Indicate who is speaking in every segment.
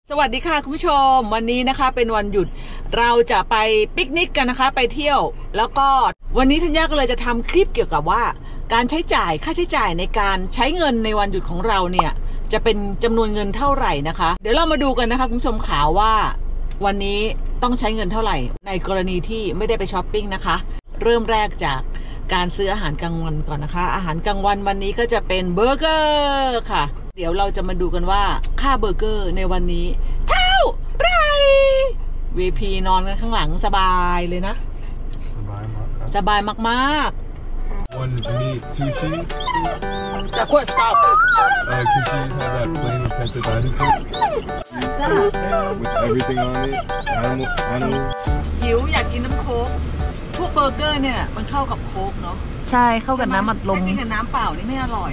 Speaker 1: สวัสดีค่ะคุณผู้ชมวันนี้นะคะเป็นวันหยุดเราจะไปปิกนิกกันนะคะไปเที่ยวแล้วก็วันนี้ธัญญาก็เลยจะทำคลิปเกี่ยวกับว่าการใช้จ่ายค่าใช้จ่ายในการใช้เงินในวันหยุดของเราเนี่ยจะเป็นจำนวนเงินเท่าไหร่นะคะเดี๋ยวเรามาดูกันนะคะคุณผู้ชมข่าวว่าวันนี้ต้องใช้เงินเท่าไหร่ในกรณีที่ไม่ได้ไปช้อปปิ้งนะคะเริ่มแรกจากการซื้ออาหารกลางวันก่อนนะคะอาหารกลางวันวันนี้ก็จะเป็นเบอร์เกอร์ค่ะเดี๋ยวเราจะมาดูกันว่าค่าเบอร์เกอร์ในวันนี้เท่าไหร่ VP นอนกันข้างหลังสบายเลยนะสบายมากๆ
Speaker 2: One meat, 2 cheese.
Speaker 1: จะขวดสต็อป
Speaker 2: Can she just have that plain with pepper dining cook? With everything on it. Animal.
Speaker 1: หิวอยากกินน้ำโค้กพวกเบอร์เกอร์เนี่ยมันเข้ากับโค้กเนาะ
Speaker 3: ใช่เข้ากับน้ำอัดลม
Speaker 1: ถ้ากินกับน้ำเปล่านี่ไม่อร่อย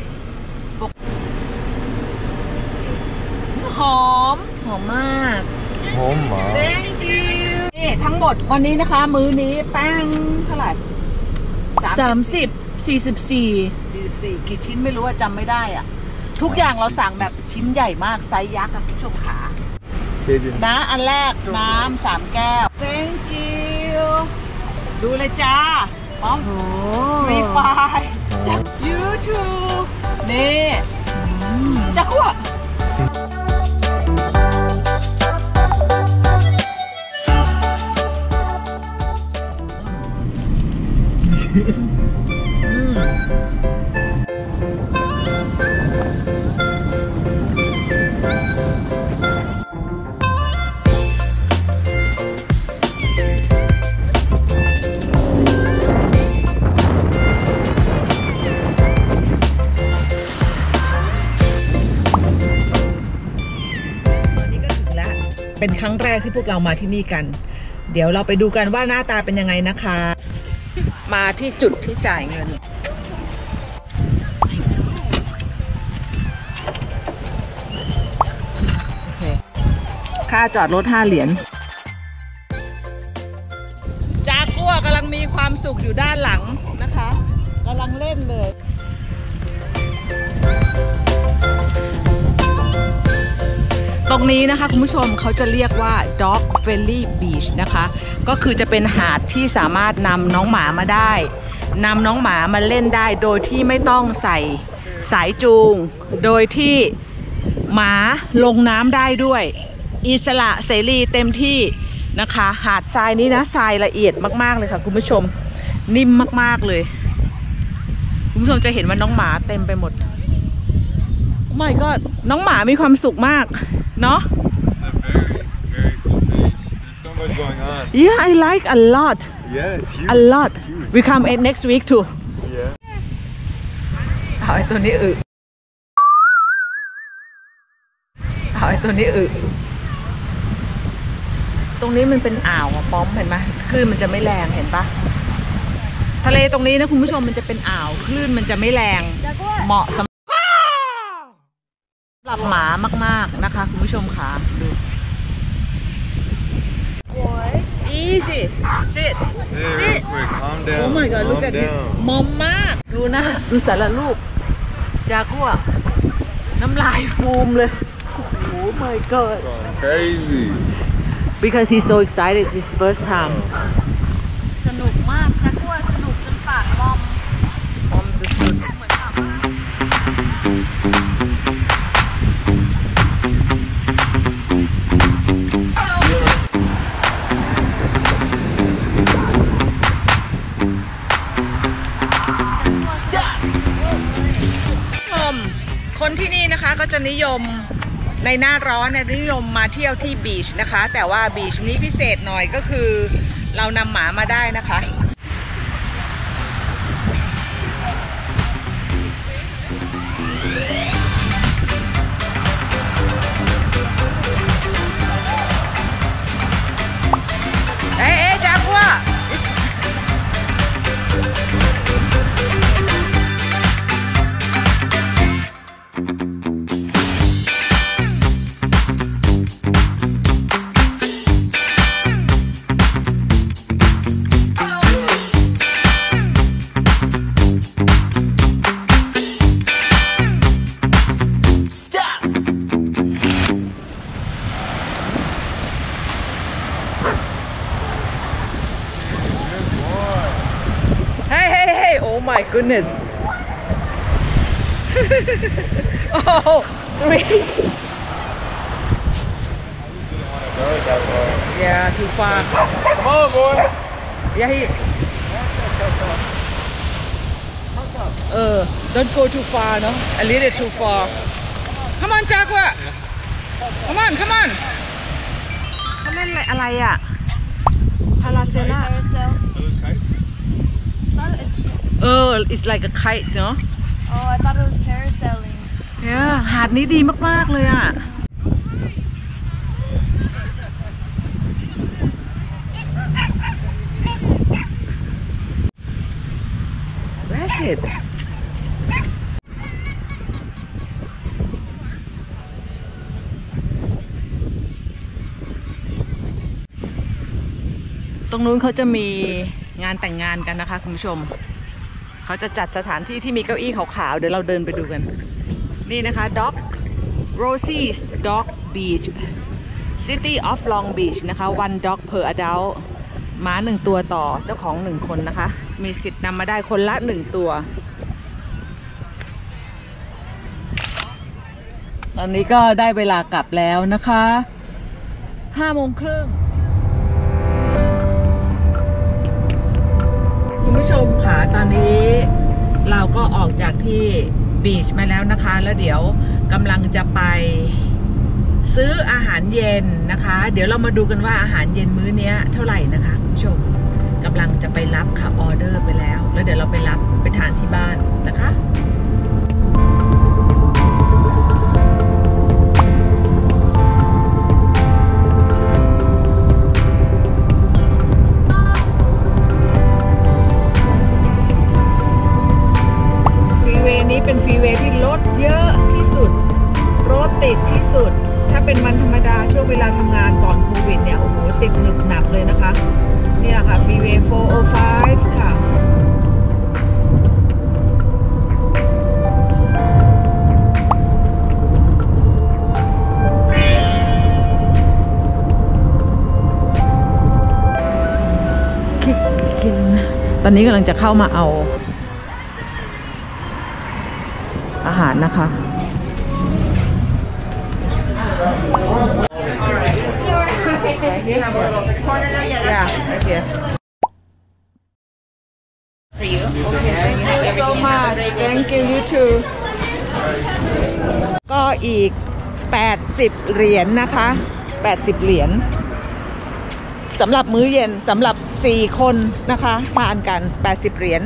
Speaker 1: หอม
Speaker 3: มาก
Speaker 1: Thank you นี่ทั้งหมดวันนี้นะคะมื้อนี้แป้งเท่าไหร่
Speaker 3: 44
Speaker 1: กี่ชิ้นไม่รู้ว่าจำไม่ได้อ่ะทุกอย่างเราสั่งแบบชิ้นใหญ่มากไซส์ยักษ์ค่ะคุณผู้ชมขานะอันแรกน้ำ3 แก้ว Thank you ดูเลยจ้าพร้อมมีไฟจาก YouTube นี่จะคั่วเป็นครั้งแรกที่พวกเรามาที่นี่กันเดี๋ยวเราไปดูกันว่าหน้าตาเป็นยังไงนะคะมาที่จุดที่จ่ายเงินค่าจอดรถ5 เหรียญจากัวกำลังมีความสุขอยู่ด้านหลังนะคะกำลังเล่นเลยตรงนี้นะคะคุณผู้ชมเขาจะเรียกว่า Dog Friendly Beach นะคะก็คือจะเป็นหาดที่สามารถนำน้องหมามาได้นำน้องหมามาเล่นได้โดยที่ไม่ต้องใส่สายจูงโดยที่หมาลงน้ำได้ด้วยอิสระเสรีเต็มที่นะคะหาดทรายนี้นะทรายละเอียดมากๆเลยค่ะคุณผู้ชมนิ่มมากๆเลยคุณผู้ชมจะเห็นว่าน้องหมาเต็มไปหมดไม่ก็น้องหมามีความสุขมากเนาะ
Speaker 2: Very cool beach. There's so much going on.
Speaker 1: Yeah, I like a lot.
Speaker 2: Yeah, it's huge.
Speaker 1: A lot. We come next week too.
Speaker 2: Yeah.
Speaker 1: เอาไอ้ตัวนี้ตรงนี้มันเป็นอ่าวป้อมเห็นไหมคลื่นมันจะไม่แรงเห็นปะทะเลตรงนี้นะคุณผู้ชมมันจะเป็นอ่าวคลื่นมันจะไม่แรงเหมาะสำหรับหมามากๆนะคะคุณผู้ชมค่ะดูEasy sit
Speaker 2: Real quick. Calm down.
Speaker 1: Oh my god look at this มอมมากดูนะดูสารลูกจากัวน้ำลายฟูมเลยโอ้ my god
Speaker 2: Crazy.
Speaker 1: because he's so excited it's his first time
Speaker 3: สนุกมากจากัวสนุกจนปากมอม
Speaker 1: สุดคนที่นี่นะคะก็จะนิยมในหน้าร้อนเนี่ยนิยมมาเที่ยวที่บีชนะคะแต่ว่าบีชนี้พิเศษหน่อยก็คือเรานำหมามาได้นะคะเอ๊ะจักว่า my goodness oh 3 yeah too far
Speaker 2: Come on, boy.
Speaker 1: yeah he don't go too far no a little too far come on Jaguar come on เขาเล่นอะไรอ่ะพาราเซล่า
Speaker 3: Carousel.
Speaker 2: Are those kites?
Speaker 3: It's
Speaker 1: it's like a kite เนาะ
Speaker 3: oh, I thought it was parasailing.
Speaker 1: yeah หาดนี้ดีมากๆเลยอ่ะ That's it ตรงนู้นเขาจะมีงานแต่งงานกันนะคะคุณผู้ชมเขาจะจัดสถานที่ที่มีเก้าอี้ขาวๆเดี๋ยวเราเดินไปดูกันนี่นะคะ Dock Rosie's Dog Beach City of Long Beach นะคะ one dog per adult ม้า1ตัวต่อเจ้าของ1คนนะคะมีสิทธิ์นำมาได้คนละ1ตัวตอนนี้ก็ได้เวลากลับแล้วนะคะ5:30คุณผู้ชมค่ะตอนนี้เราก็ออกจากที่บีชมาแล้วนะคะแล้วเดี๋ยวกำลังจะไปซื้ออาหารเย็นนะคะเดี๋ยวเรามาดูกันว่าอาหารเย็นมื้อนี้เท่าไหร่นะคะคุณผู้ชมกำลังจะไปรับค่ะออเดอร์ไปแล้วเดี๋ยวเราไปรับไปทานที่บ้านนะคะนี้เป็นฟรีเวย์ที่รถเยอะที่สุดรถติดที่สุดถ้าเป็นวันธรรมดาช่วงเวลาทำงานก่อนโควิดเนี่ยโอ้โหติดหนึบหนับเลยนะคะนี่แหละค่ะฟรีเวย์405ค่ะตอนนี้กำลังจะเข้ามาเอาอาหารนะคะ Yeah, right here. For you. Okay, thank you so much. Thank you, you too. ก็อีก80เหรียญนะคะ80เหรียญสำหรับมื้อเย็นสำหรับ4คนนะคะทานกัน80เหรียญ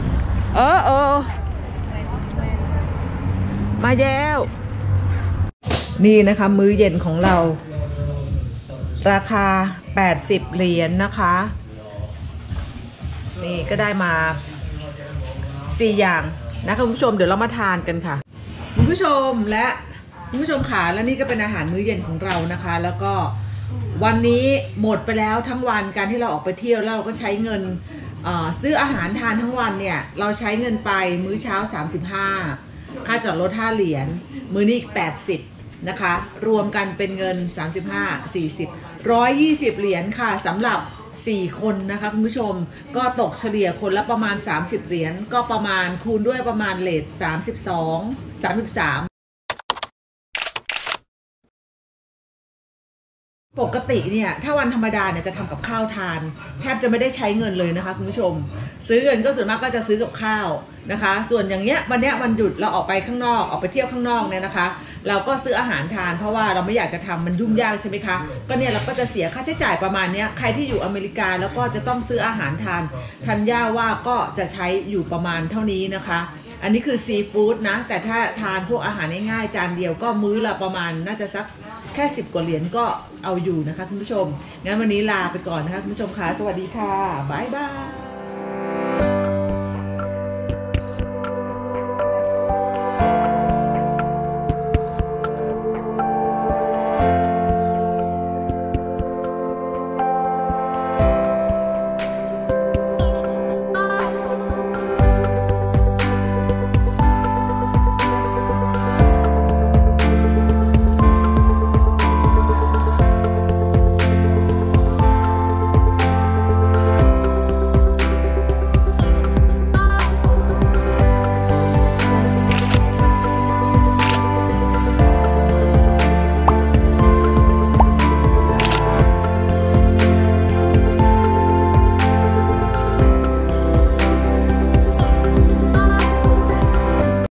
Speaker 1: มาแล้วนี่นะคะมื้อเย็นของเราราคา80เหรียญนะคะนี่ก็ได้มา4อย่างนะคะคุณผู้ชมเดี๋ยวเรามาทานกันค่ะคุณผู้ชมและคุณผู้ชมค่ะและนี่ก็เป็นอาหารมื้อเย็นของเรานะคะแล้วก็วันนี้หมดไปแล้วทั้งวันการที่เราออกไปเที่ยวแล้วเราก็ใช้เงินซื้ออาหารทานทั้งวันเนี่ยเราใช้เงินไปมื้อเช้า35ค่าจอดรถ5เหรียญมื้อนี้80นะคะรวมกันเป็นเงิน35 40 120เหรียญค่ะสำหรับ4คนนะคะคุณผู้ชมก็ตกเฉลี่ยคนละประมาณ30เหรียญก็ประมาณคูณด้วยประมาณเรท32 33ปกติเนี่ยถ้าวันธรรมดาเนี่ยจะทำกับข้าวทานแทบจะไม่ได้ใช้เงินเลยนะคะคุณผู้ชมซื้อเงินก็ส่วนมากก็จะซื้อกับข้าวนะคะส่วนอย่างเงี้ยวันหยุดเราออกไปข้างนอกออกไปเที่ยวข้างนอกเนี่ยนะคะเราก็ซื้ออาหารทานเพราะว่าเราไม่อยากจะทำมันยุ่งยากใช่ไหมคะก็เนี่ยเราก็จะเสียค่าใช้จ่ายประมาณนี้ใครที่อยู่อเมริกาแล้วก็จะต้องซื้ออาหารทานธัญญาว่าก็จะใช้อยู่ประมาณเท่านี้นะคะอันนี้คือซีฟู้ดนะแต่ถ้าทานพวกอาหารง่ายๆจานเดียวก็มื้อละประมาณน่าจะสักแค่10 กว่าเหรียญก็เอาอยู่นะคะคุณผู้ชมงั้นวันนี้ลาไปก่อนนะคะคุณผู้ชมค่ะสวัสดีค่ะบ๊ายบาย